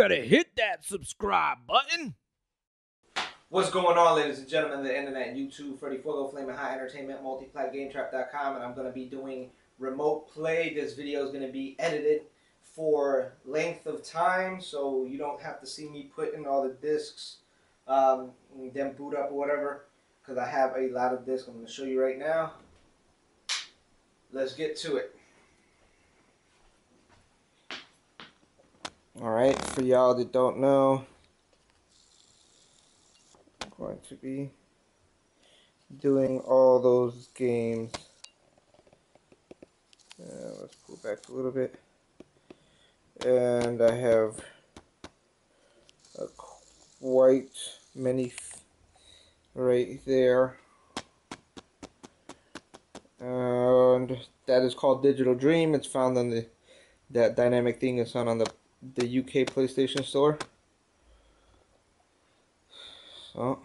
better hit that subscribe button. What's going on, ladies and gentlemen of the internet, YouTube, FredEFuego, Flaming High Entertainment, MultiplatGameTrap.com, and I'm going to be doing remote play. This video is going to be edited for length of time, so you don't have to see me put in all the discs, then boot up or whatever, because I have a lot of discs I'm going to show you right now. Let's get to it. Alright, for y'all that don't know, I'm going to be doing all those games. Let's pull back a little bit. And I have quite many right there. And that is called Digital Dream. It's found on that dynamic thing is found on the UK PlayStation Store. So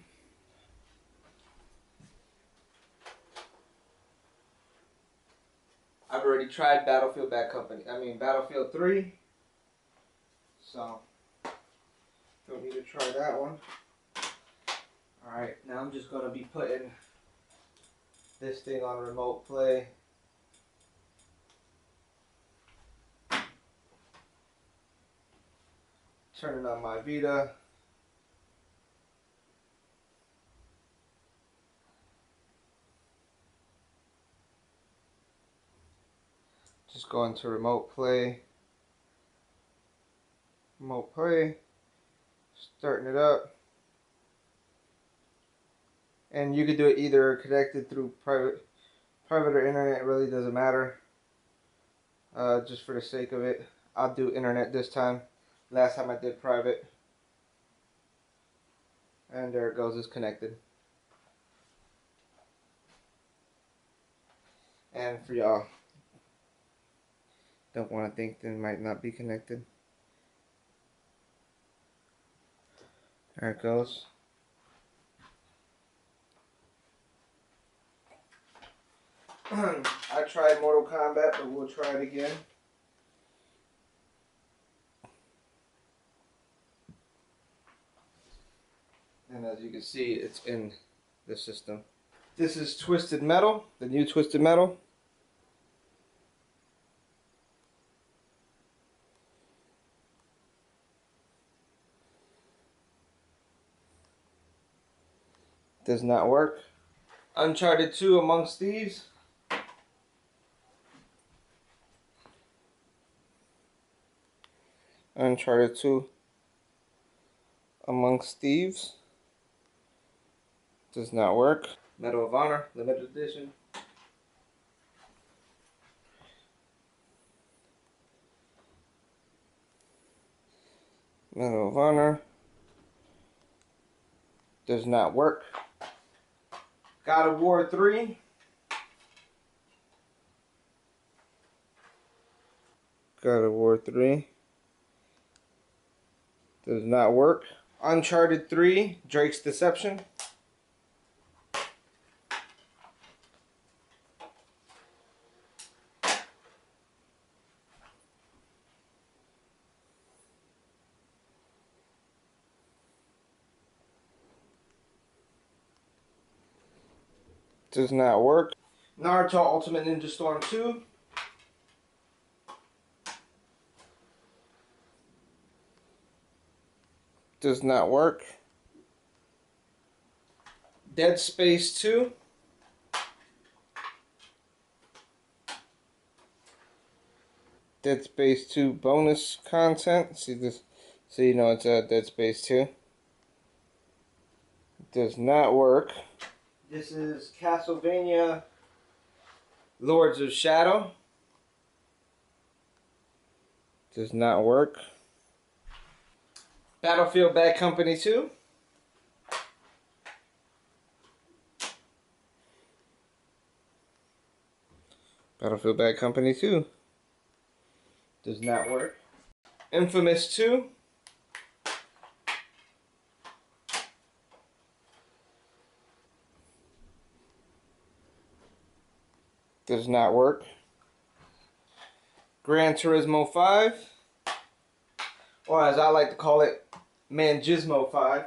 I've already tried Battlefield Battlefield 3. So don't need to try that one. Alright, now I'm just gonna be putting this thing on remote play. Turning on my Vita. Just going to remote play. Remote play. Starting it up. And you could do it either connected through private or internet. It really doesn't matter. Just for the sake of it, I'll do internet this time. Last time I did private. And there it goes, it's connected. And for y'all, don't want to think that it might not be connected. There it goes. I tried Mortal Kombat, but we'll try it again. And as you can see, it's in the system. This is Twisted Metal, the new Twisted Metal. Does not work. Uncharted 2 Amongst Thieves. Uncharted 2 Amongst Thieves. Does not work. Medal of Honor, limited edition. Medal of Honor. Does not work. God of War 3. God of War 3. Does not work. Uncharted 3, Drake's Deception. Does not work. Naruto Ultimate Ninja Storm 2. Does not work. Dead Space 2. Dead Space 2 bonus content. See this, so you know it's Dead Space 2. Does not work. This is Castlevania Lords of Shadow. Does not work. Battlefield Bad Company 2. Battlefield Bad Company 2. Does not work. Infamous 2. Does not work. Gran Turismo 5. or as I like to call it, Mangismo 5.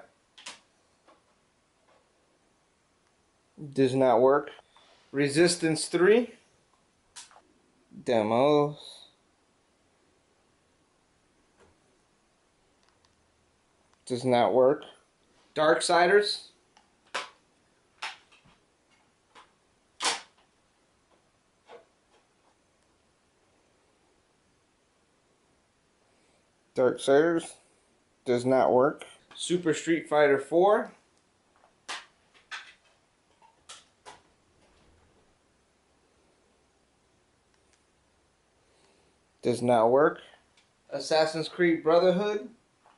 Does not work. Resistance 3. Demos. Does not work. Darksiders. Darksiders. Does not work. Super Street Fighter 4. Does not work. Assassin's Creed Brotherhood.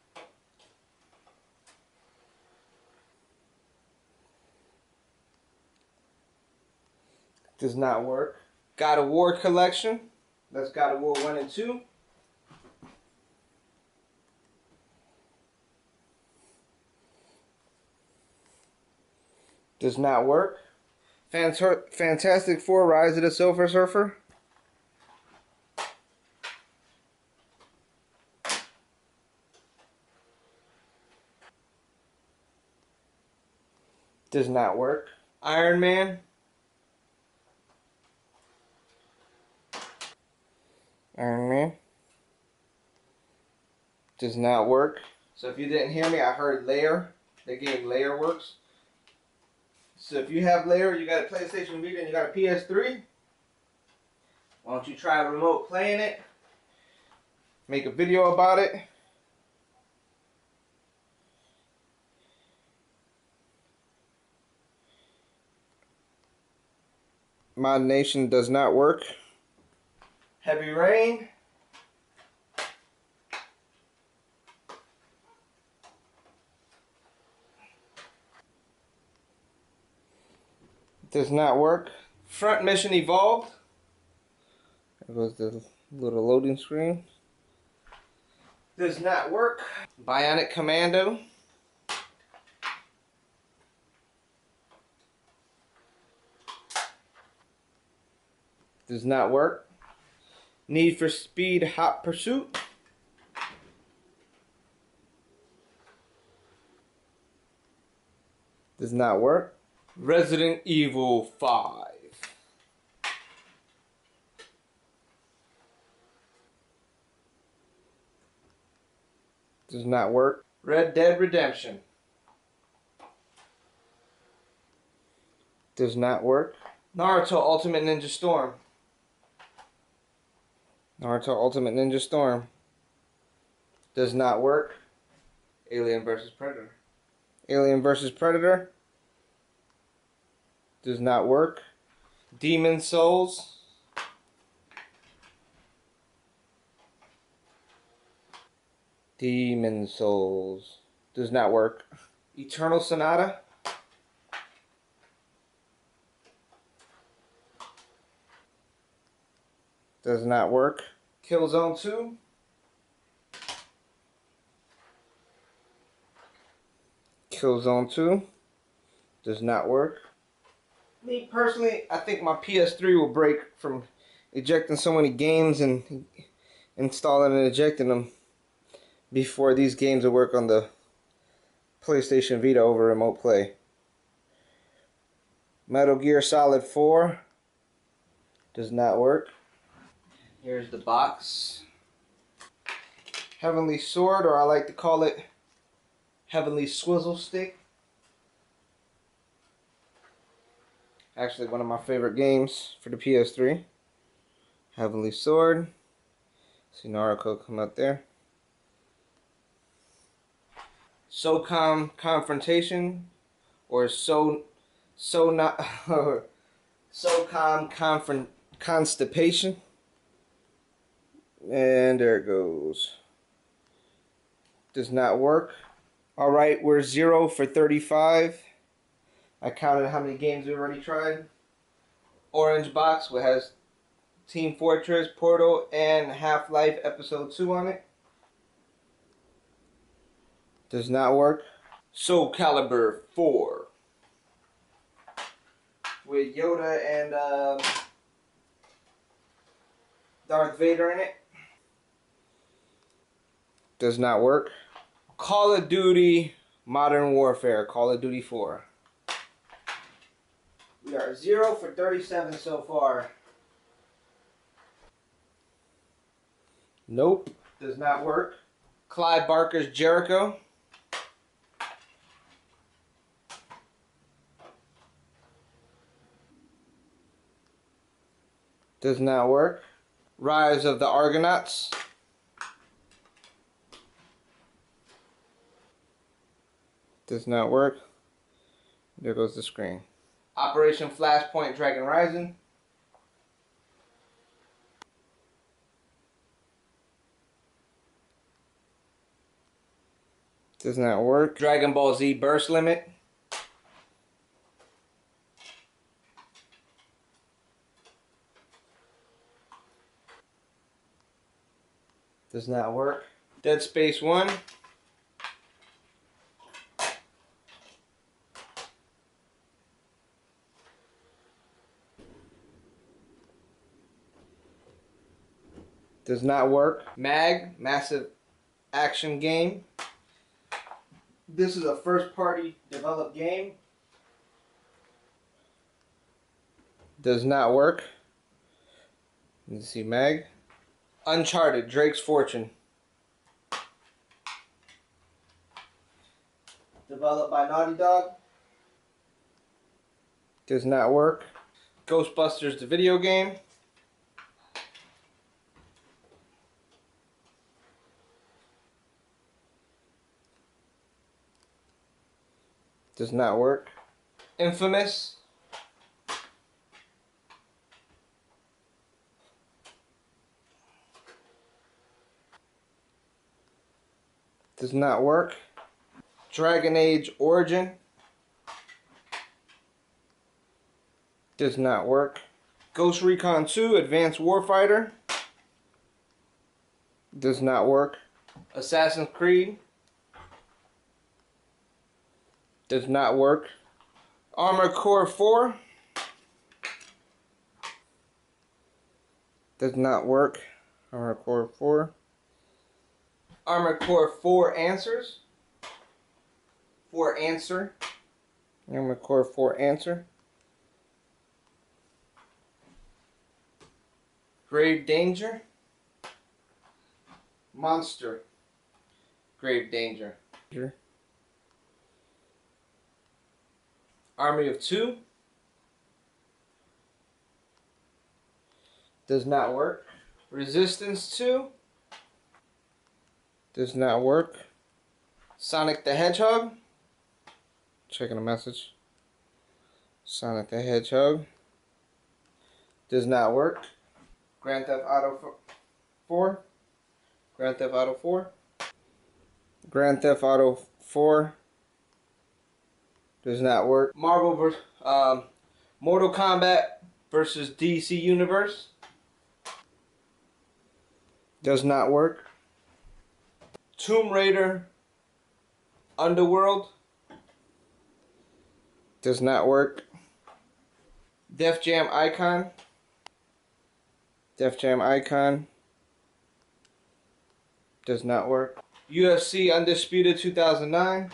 Does not work. God of War Collection. That's God of War 1 and 2. Does not work. Fantastic Four Rise of the Silver Surfer. Does not work. Iron Man. Iron Man. Does not work. So if you didn't hear me, I heard Layer. The game Layer works. So if you have Layer, you got a PlayStation Vita, and you got a PS3, why don't you try remote playing it? Make a video about it. Mod Nation does not work. Heavy Rain. Does not work. Front Mission Evolved. There goes the little loading screen. Does not work. Bionic Commando. Does not work. Need for Speed Hot Pursuit. Does not work. Resident Evil 5. Does not work. Red Dead Redemption. Does not work. Naruto Ultimate Ninja Storm. Naruto Ultimate Ninja Storm. Does not work. Alien vs. Predator. Alien vs. Predator. Does not work. Demon Souls. Demon Souls. Does not work. Eternal Sonata. Does not work. Killzone 2. Killzone 2. Does not work. Me personally, I think my PS3 will break from ejecting so many games and installing and ejecting them before these games will work on the PlayStation Vita over remote play. Metal Gear Solid 4. Does not work. Here's the box. Heavenly Sword, or I like to call it Heavenly Swizzle Stick. Actually, one of my favorite games for the PS3. Heavenly Sword. See Naruto come up there. SOCOM Confrontation, or SOCOM Constipation. And there it goes. Does not work. Alright, we're 0 for 35. I counted how many games we already tried. Orange box, which has Team Fortress, Portal, and Half-Life Episode 2 on it. Does not work. Soul Calibur 4. With Yoda and Darth Vader in it. Does not work. Call of Duty Modern Warfare, Call of Duty 4. We are 0 for 37 so far. Nope, does not work. Clive Barker's Jericho. Does not work. Rise of the Argonauts. Does not work. There goes the screen. Operation Flashpoint Dragon Rising. Does not work. Dragon Ball Z Burst Limit. Does not work. Dead Space 1. Does not work. MAG, Massive Action Game. This is a first-party developed game. Does not work. Let's see, MAG. Uncharted, Drake's Fortune. Developed by Naughty Dog. Does not work. Ghostbusters, the video game. Does not work. Infamous. Does not work. Dragon Age Origin. Does not work. Ghost Recon 2 Advanced Warfighter. Does not work. Assassin's Creed. Does not work. Armored Core 4. Does not work. Armored Core 4. Armored Core 4 Answers. 4 Answer. Armored Core 4 Answer. Grave Danger. Monster. Grave Danger. Army of Two. Does not work. Resistance 2. Does not work. Sonic the Hedgehog. Checking a message. Sonic the Hedgehog. Does not work. Grand Theft Auto 4. Grand Theft Auto 4. Grand Theft Auto 4. Does not work. Mortal Kombat versus DC Universe. Does not work. Tomb Raider Underworld. Does not work. Def Jam Icon. Def Jam Icon. Does not work. UFC Undisputed 2009.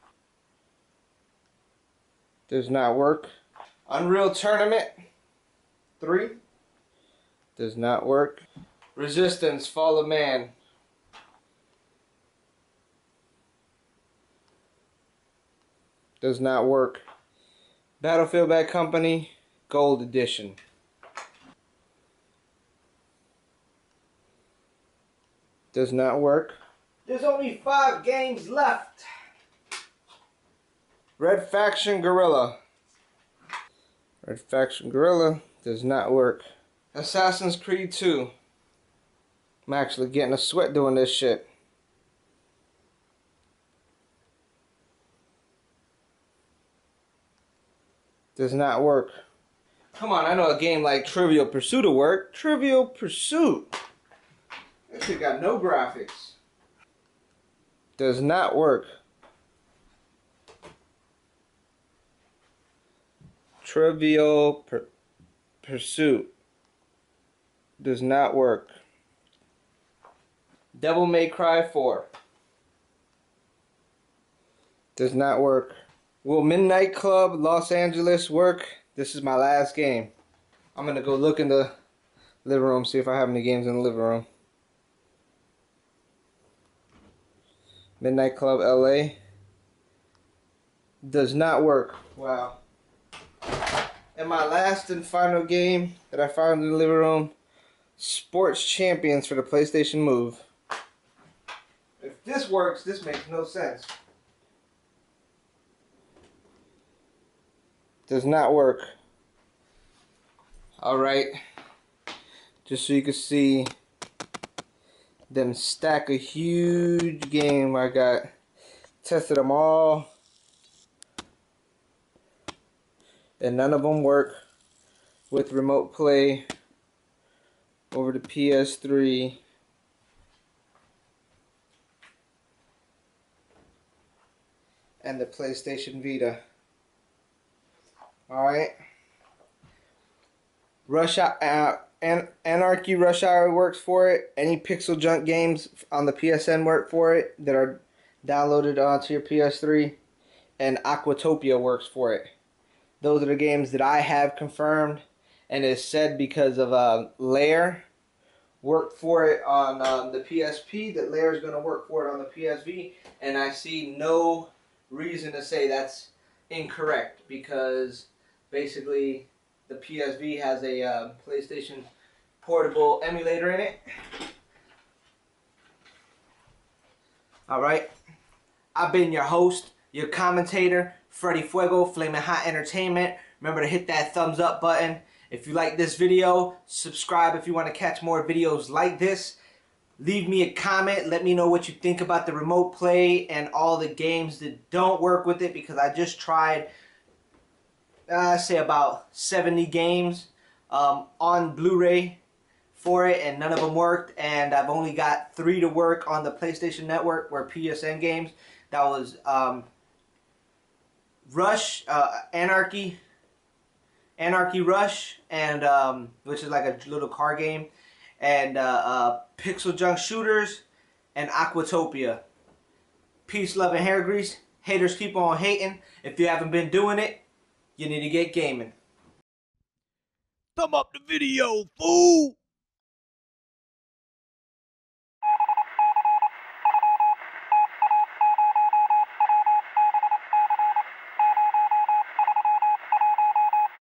Does not work. Unreal Tournament 3. Does not work. Resistance Fall of Man. Does not work. Battlefield Bad Company Gold Edition. Does not work. There's only 5 games left. Red Faction Guerrilla. Red Faction Guerrilla does not work. Assassin's Creed 2. I'm actually getting a sweat doing this shit. Does not work. Come on, I know a game like Trivial Pursuit will work. Trivial Pursuit. That shit got no graphics. Does not work. Trivial Pursuit does not work. Devil May Cry 4. Does not work. Will Midnight Club Los Angeles work? This is my last game. I'm gonna go look in the living room, see if I have any games in the living room. Midnight Club LA. Does not work. Wow. And my last and final game that I found in the living room, Sports Champions for the PlayStation Move. If this works, this makes no sense. Does not work. Alright. Just so you can see them stack a huge game I got. Tested them all. And none of them work with remote play over the PS3. And the PlayStation Vita. Alright. Anarchy Rush Hour works for it. Any Pixel Junk games on the PSN work for it that are downloaded onto your PS3. And Aquatopia works for it. Those are the games that I have confirmed, and it's said because of Lair worked for it on the PSP, that Lair is going to work for it on the PSV, and I see no reason to say that's incorrect, because basically the PSV has a PlayStation portable emulator in it. Alright, I've been your host, your commentator, FredEFuego, Flaming Hot Entertainment. Remember to hit that thumbs up button. If you like this video, subscribe if you want to catch more videos like this. Leave me a comment. Let me know what you think about the remote play and all the games that don't work with it, because I just tried, I say about 70 games on Blu-ray for it, and none of them worked. And I've only got 3 to work on the PlayStation Network, where PSN games. That was Anarchy Rush, and which is like a little car game, and Pixel Junk Shooters, and Aquatopia. Peace, love, and hair grease. Haters keep on hating. If you haven't been doing it, you need to get gaming. Thumb up the video, fool!